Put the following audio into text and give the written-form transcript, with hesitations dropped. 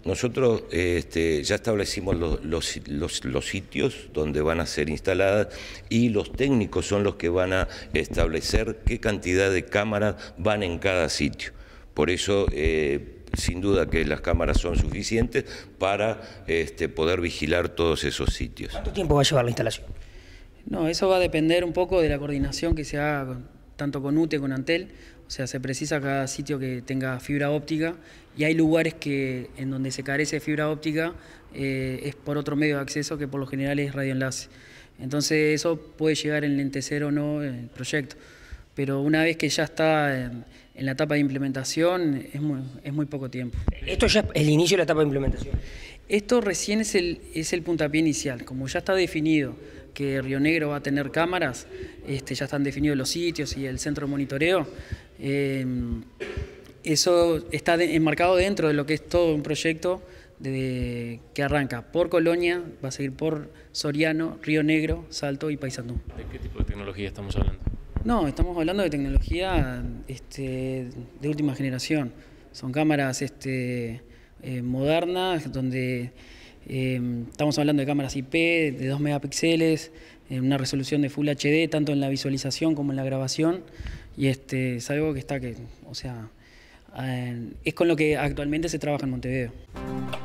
Nosotros ya establecimos los sitios donde van a ser instaladas y los técnicos son los que van a establecer qué cantidad de cámaras van en cada sitio. Por eso, sin duda que las cámaras son suficientes para poder vigilar todos esos sitios. ¿Cuánto tiempo va a llevar la instalación? No, eso va a depender un poco de la coordinación que se haga tanto con UTE como con Antel. O sea, se precisa cada sitio que tenga fibra óptica y hay lugares en donde se carece de fibra óptica, es por otro medio de acceso que por lo general es radioenlace. Entonces eso puede llegar a enlentecer o no el proyecto. Pero una vez que ya está en la etapa de implementación es muy poco tiempo. ¿Esto ya es el inicio de la etapa de implementación? Esto recién es el puntapié inicial. Como ya está definido que Río Negro va a tener cámaras, ya están definidos los sitios y el centro de monitoreo, eso está enmarcado dentro de lo que es todo un proyecto que arranca por Colonia, va a seguir por Soriano, Río Negro, Salto y Paysandú. ¿De qué tipo de tecnología estamos hablando? No, estamos hablando de tecnología de última generación. Son cámaras modernas, donde estamos hablando de cámaras IP de 2 megapíxeles, una resolución de Full HD, tanto en la visualización como en la grabación, y es algo que es con lo que actualmente se trabaja en Montevideo.